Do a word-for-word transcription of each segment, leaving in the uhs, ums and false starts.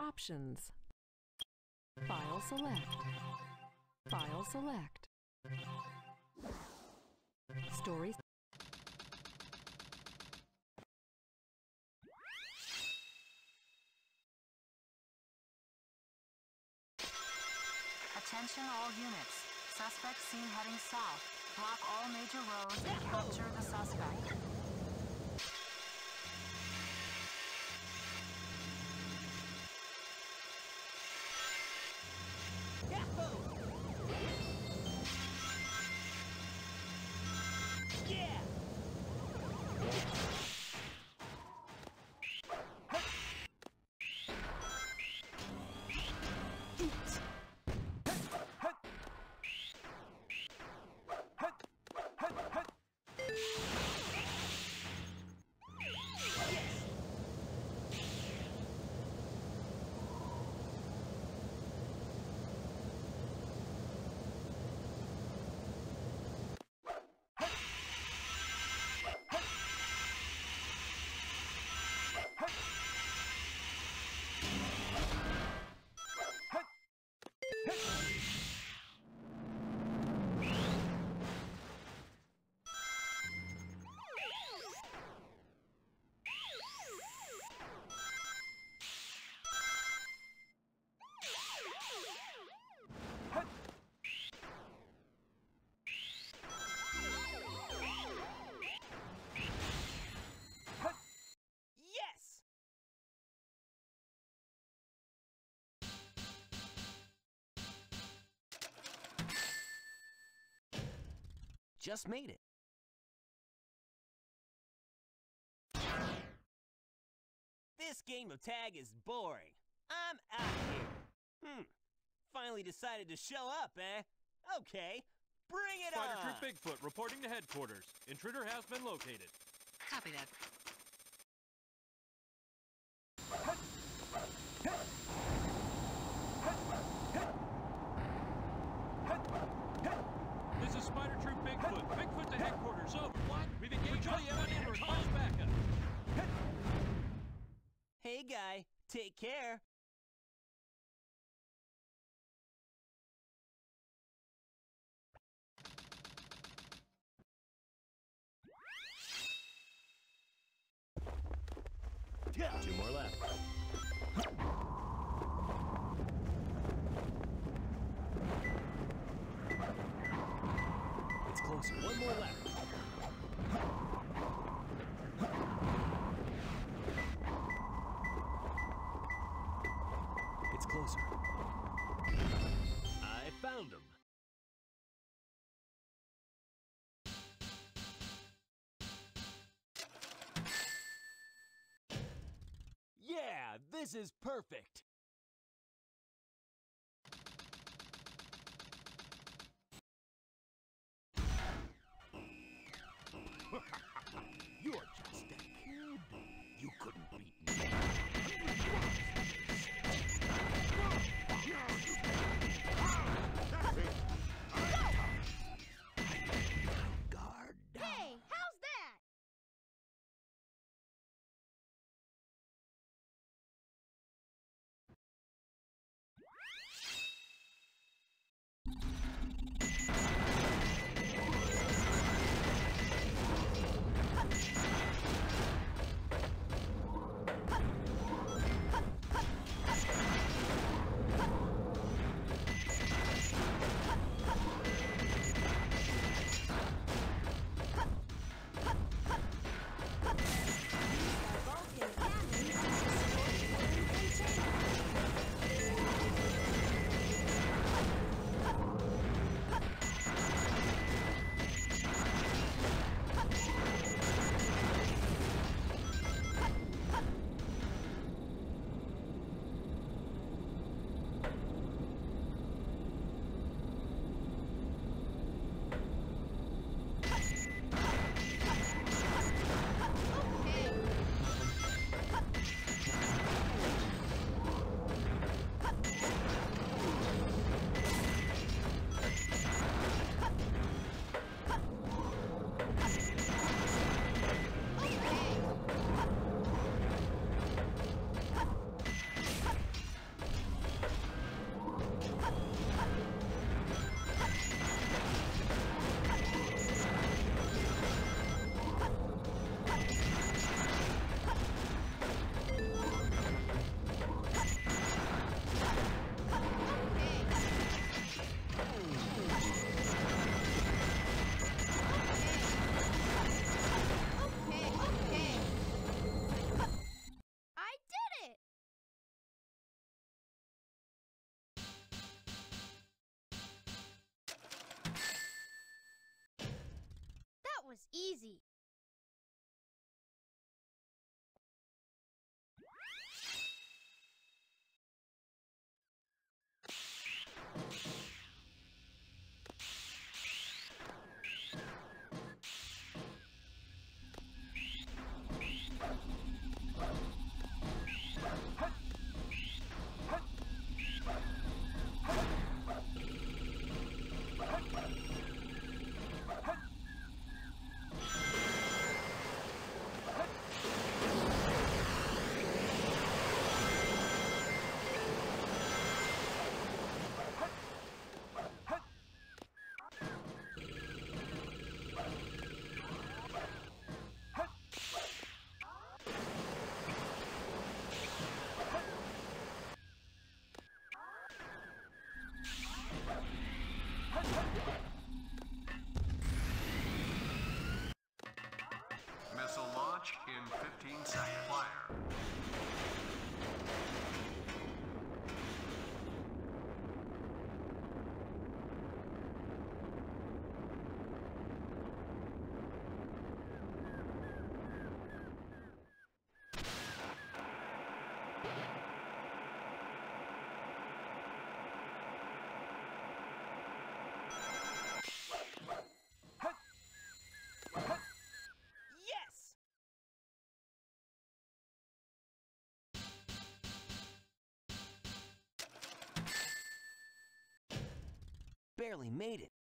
options. File select. File select. Story. Attention all units. Suspect seen heading south. Block all major roads and capture the suspect. Just made it. This game of tag is boring. I'm out of here. Hmm. Finally decided to show up, eh? Okay. Bring it Spider on! Troop Bigfoot reporting to headquarters. Intruder has been located. Copy that. This is Spider Troop Bigfoot. Bigfoot to headquarters. Over. What? We've engaged the enemy and request backup. Hey, guy. Take care. Two more left. It's closer. One more left. It's closer. I found him. Yeah, this is perfect. You're just a kid. You couldn't beat me. fifteen seconds. Fire. Yes! Barely made it.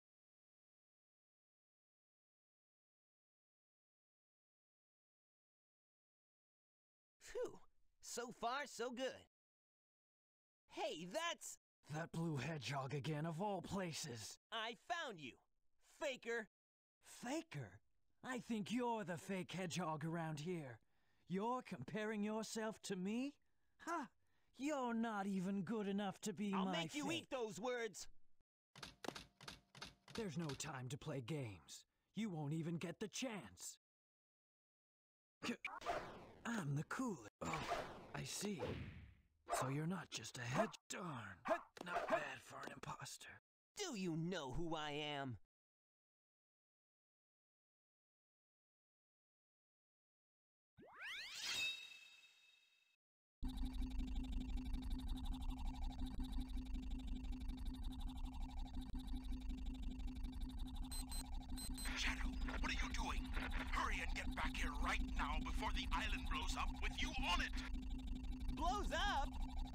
Phew. So far, so good. Hey, that's... That blue hedgehog again, of all places. I found you. Faker. Faker? I think you're the fake hedgehog around here. You're comparing yourself to me? Ha! You're not even good enough to be I'll my make you fake. eat those words. There's no time to play games. You won't even get the chance. I'm the coolest. Oh, I see. So you're not just a hedge... Darn. Not bad for an imposter. Do you know who I am? Shadow, what are you doing? Hurry and get back here right now before the island blows up with you on it! Blows up?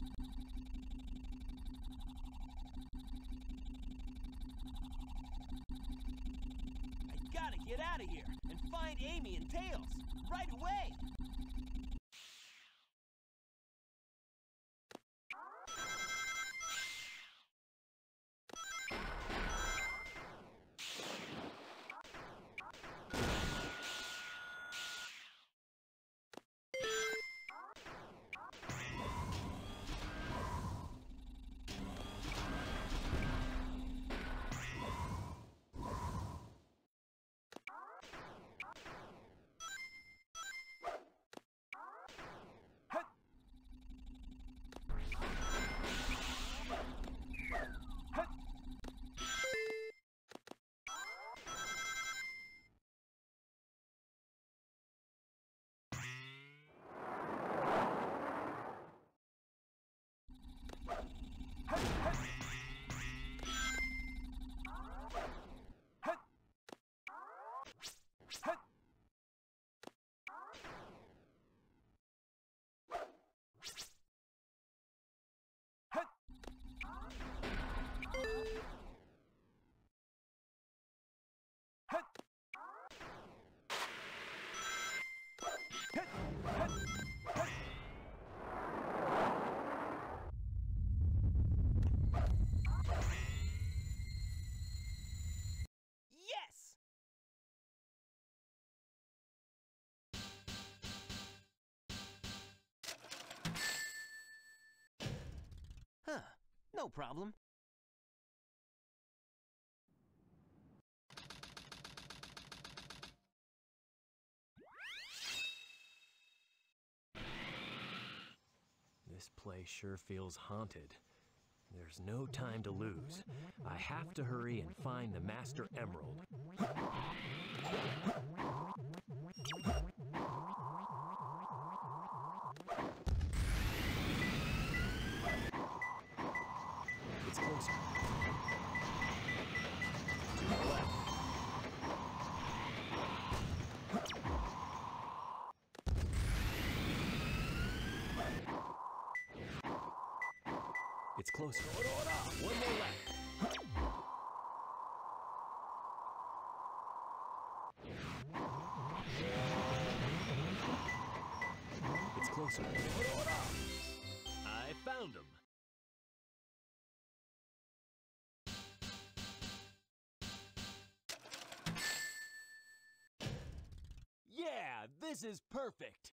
I gotta get out of here and find Amy and Tails right away. Yes! Huh, no problem. This place sure feels haunted. There's no time to lose. I have to hurry and find the Master Emerald. It's closer. To the left. It's closer. One more left. It's closer. I found him. Yeah, this is perfect.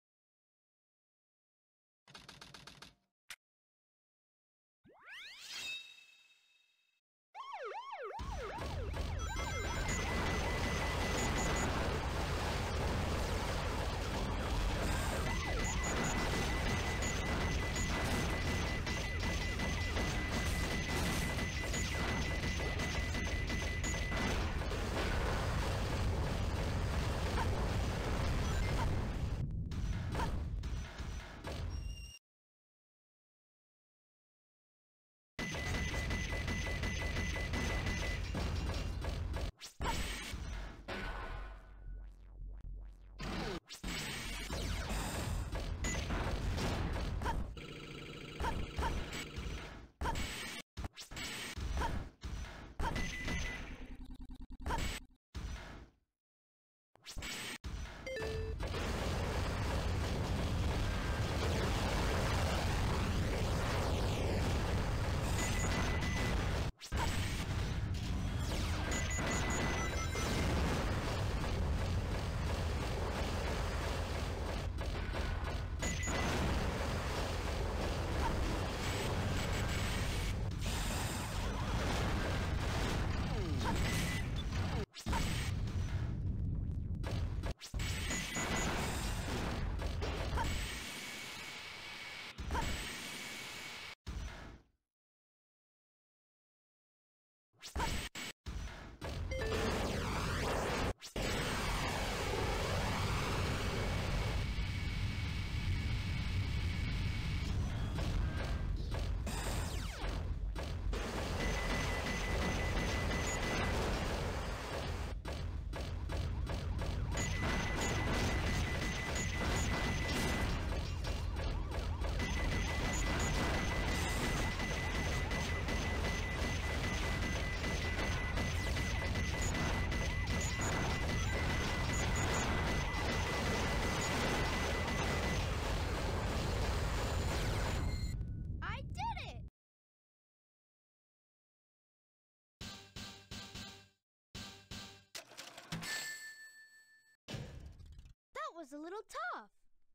a little tough.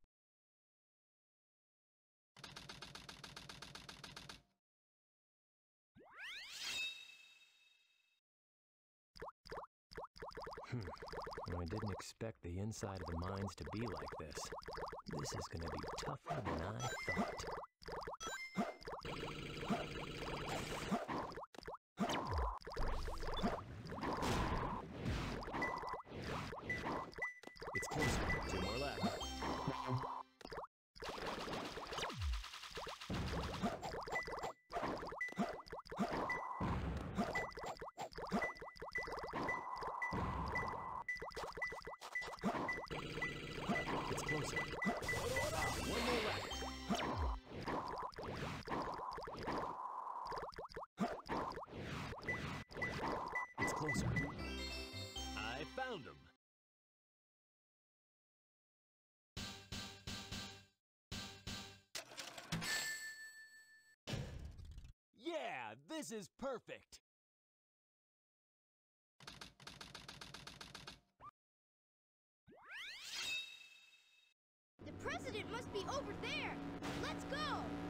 Hmm. I didn't expect the inside of the mines to be like this. This is gonna be tougher than I thought. It's closer. Two more left. It's closer. One more left. It's closer. I found him. Yeah, this is perfect. The president must be over there. Let's go.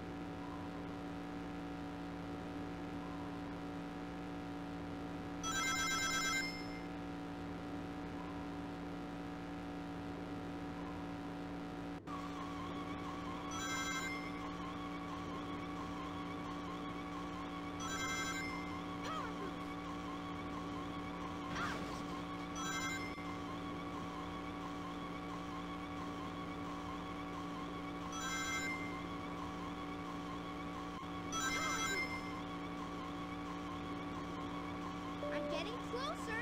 I'm getting closer.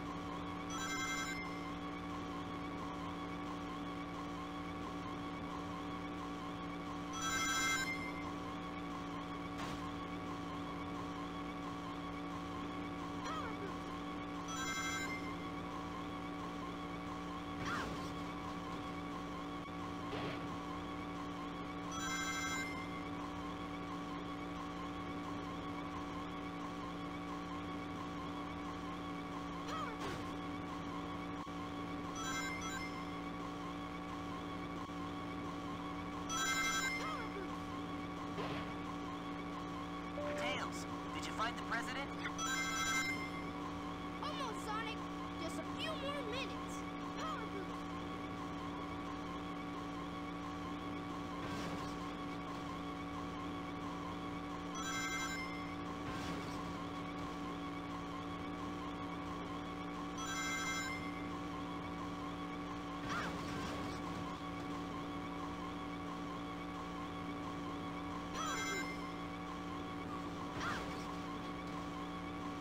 Tails, did you find the president? Almost, Sonic. Just a few more minutes. Power boost. Power boost.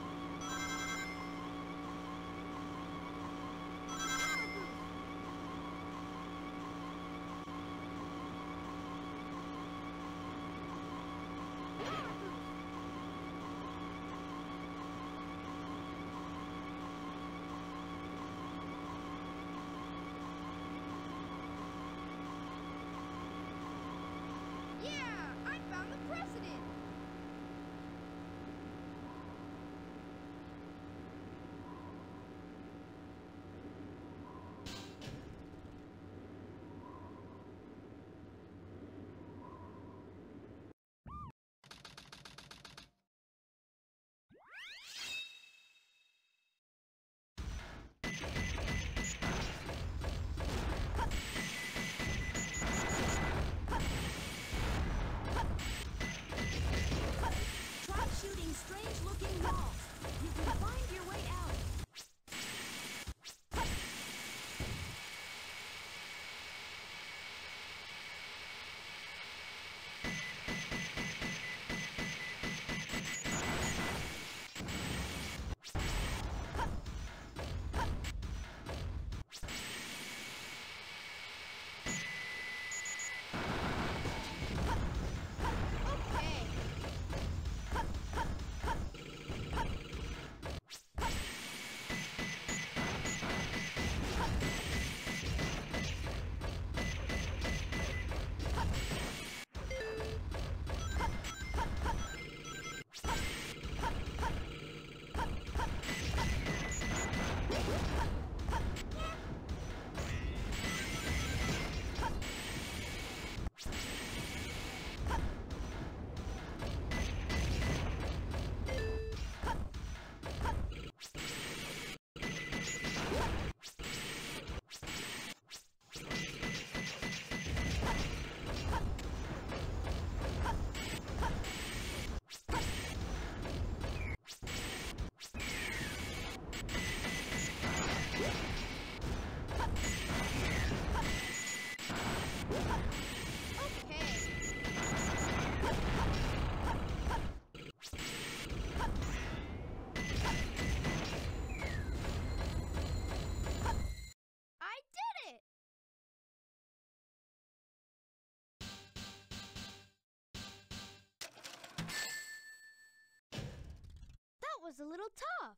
was a little tough.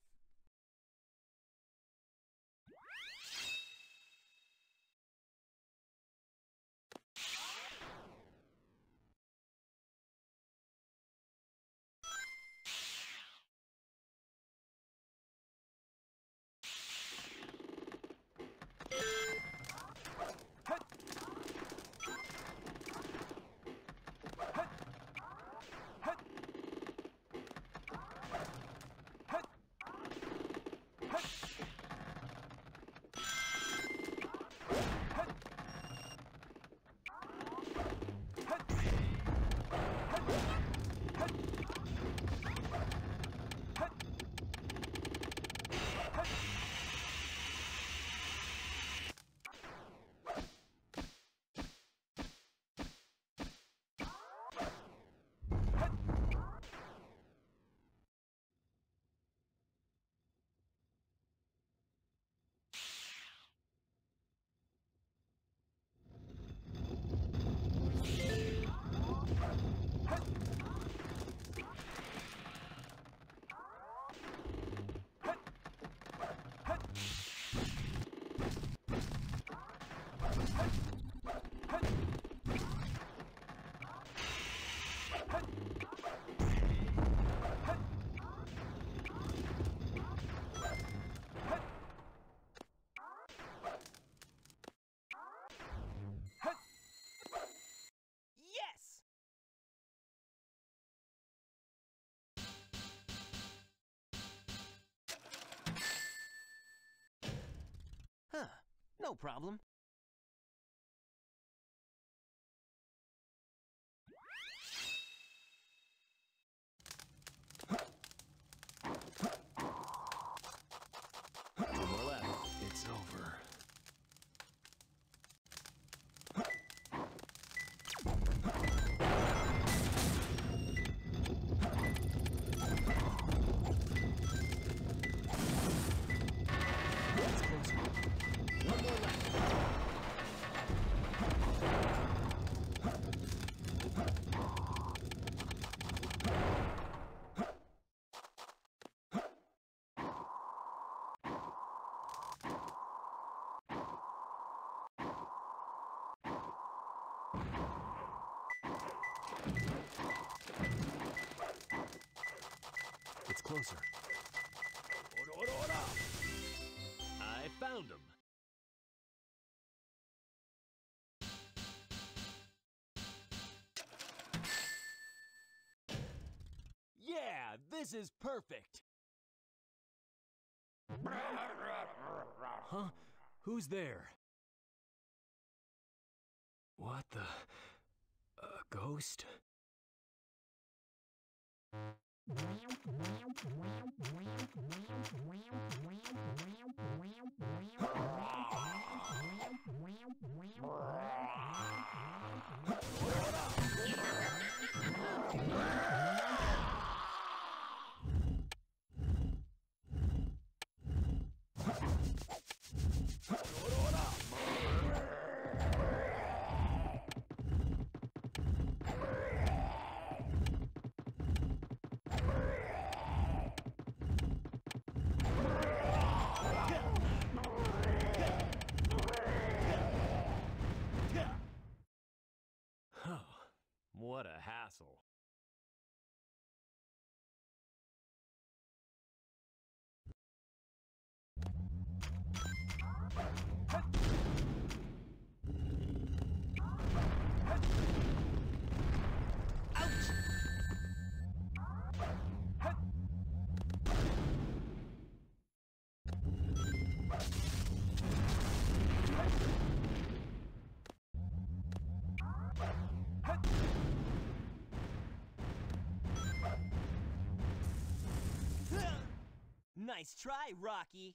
Yes! Huh, no problem. To the left. It's over. That's closer. One more left. It's closer. I found him. Yeah, this is perfect. Huh? Who's there? What the? A ghost? What a hassle. Nice try, Rocky.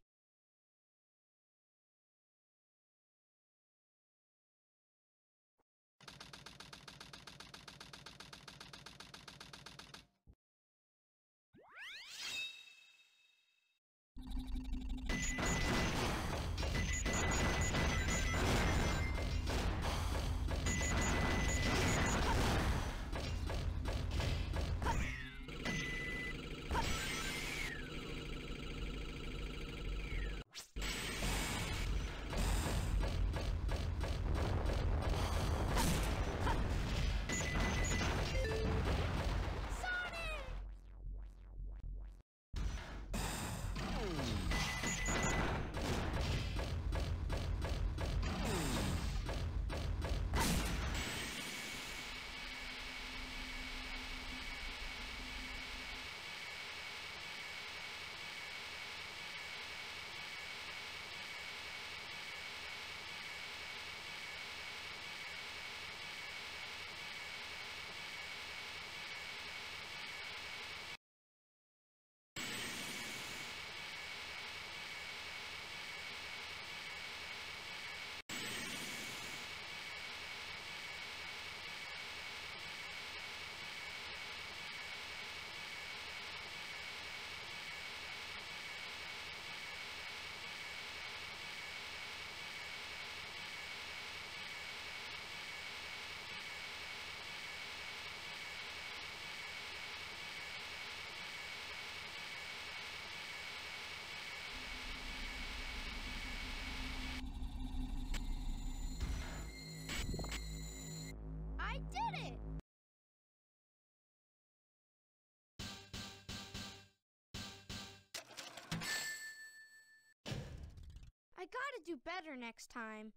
to do better next time.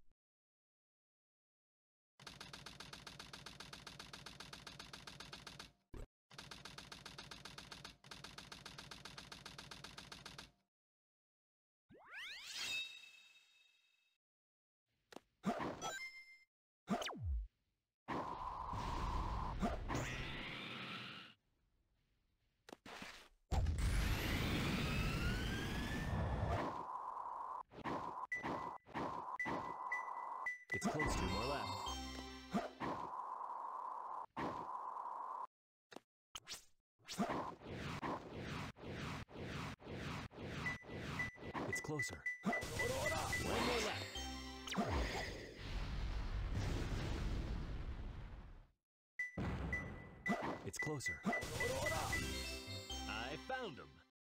It's close to more left. It's closer. One more left. It's closer. I found him.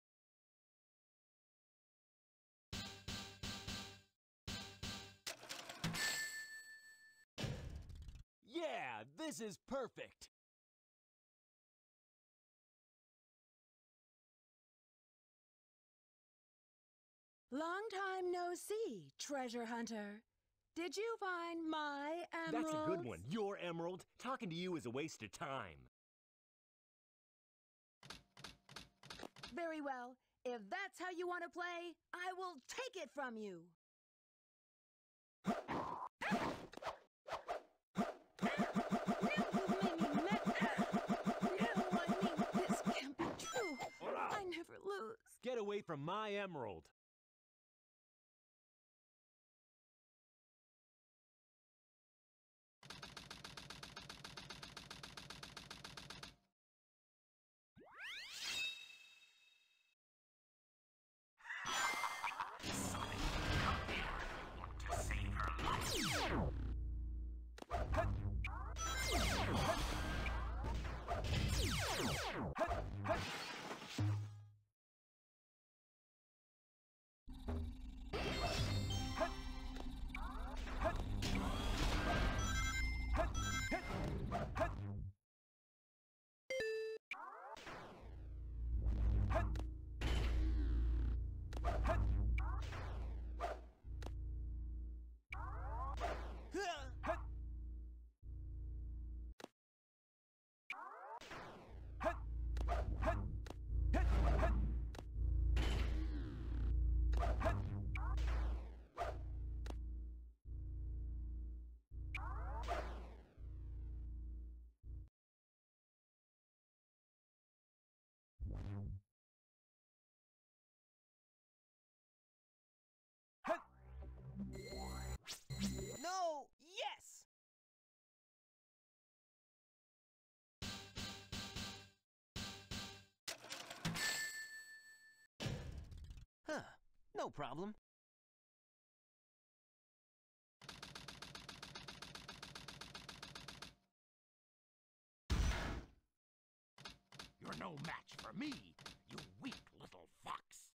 Yeah, this is perfect. Long time no see, treasure hunter. Did you find my emerald? That's a good one. Your emerald. Talking to you is a waste of time. Very well. If that's how you want to play, I will take it from you. I never lose. Get away from my emerald. No! Yes! Huh. No problem. You're no match for me, you weak little fox.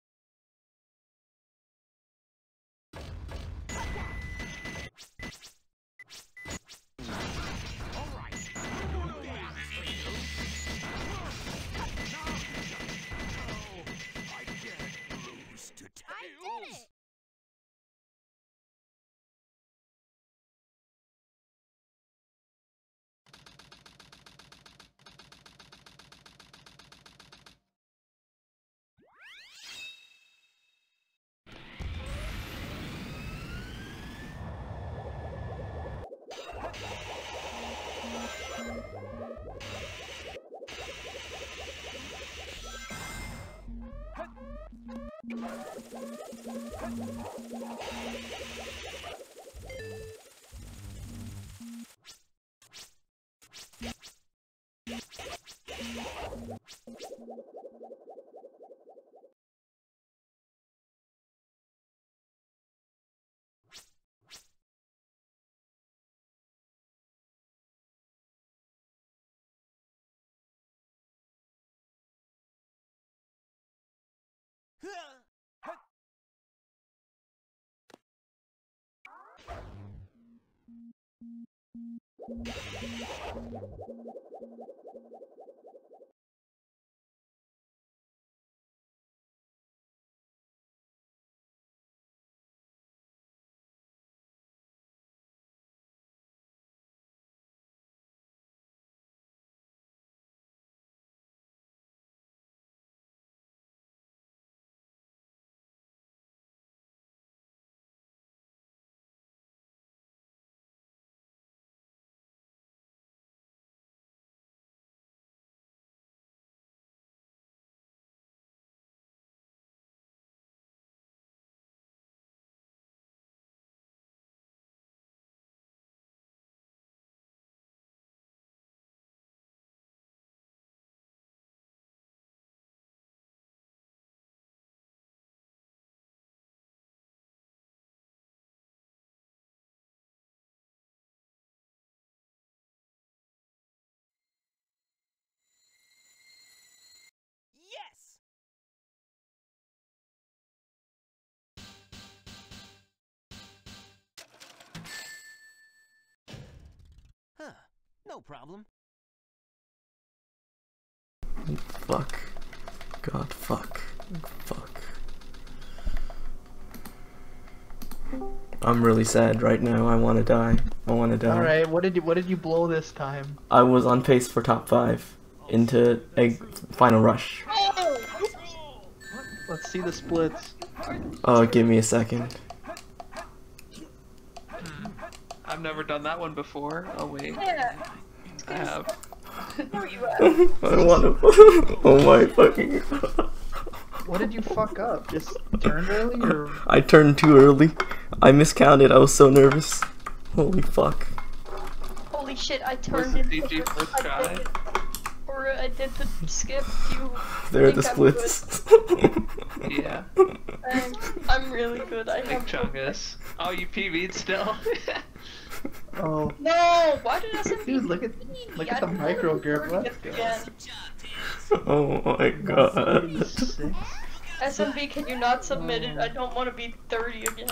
All right. No match for you. No, I can't lose to Tails. I did it! No problem. Fuck. God, fuck. Fuck. I'm really sad right now. I want to die. I want to die. All right. What did you What did you blow this time? I was on pace for top five into egg final rush. Let's see the splits. Oh, give me a second. Hmm. I've never done that one before. Oh wait. Yeah. I have. Where you at? I want to. Oh my fucking god. What did you fuck up? Just turn early or? I turned too early. I miscounted. I was so nervous. Holy fuck. Holy shit! I What's turned the in. D G over- first I try? did it. Or I did the skip. You. There are the think I'm splits. Yeah. good. I'm, I'm really good. I Big have. Chungus. Oh, you P V'd still? Oh. No! Why did S M B? Dude, look at look at the micro grip. Let's go. Oh my god. S M B, can you not submit it? I don't want to be thirty again.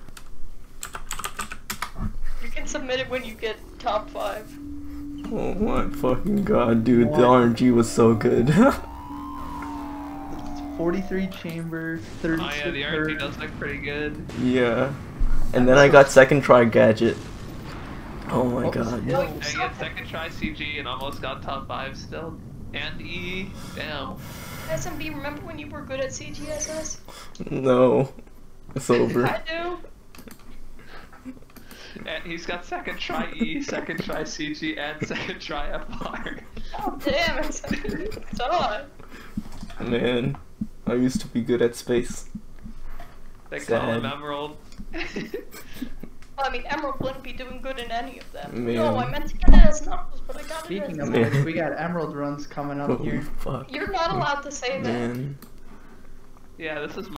You can submit it when you get top five. Oh my fucking god, dude. The R N G was so good. forty-three chamber, thirty-six Oh yeah, the R N G does look pretty good. Yeah. And then I got second try gadget. Oh my god. I get second try C G and almost got top five still. And E. Damn. S M B, remember when you were good at C G S S? No. It's over. I do. And he's got second try E, second try C G, and second try F R. Oh damn, S M B, you suck. Man, I used to be good at space. They call him Sad. Emerald. Well, I mean, Emerald wouldn't be doing good in any of them. Man. No, I meant to get it as Knuckles, but I got Speaking it of as which, we got emerald runs coming up Holy here. fuck. You're not allowed to say that. Man. Yeah, this is